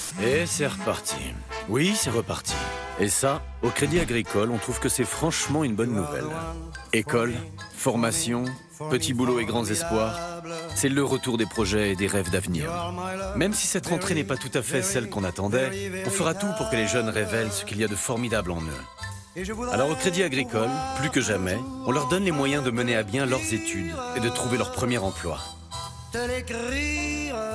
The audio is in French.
Et c'est reparti. Oui, c'est reparti. Et ça, au Crédit Agricole, on trouve que c'est franchement une bonne nouvelle. École, formation, petits boulots et grands espoirs, c'est le retour des projets et des rêves d'avenir. Même si cette rentrée n'est pas tout à fait celle qu'on attendait, on fera tout pour que les jeunes révèlent ce qu'il y a de formidable en eux. Alors au Crédit Agricole, plus que jamais, on leur donne les moyens de mener à bien leurs études et de trouver leur premier emploi. Te l'écrire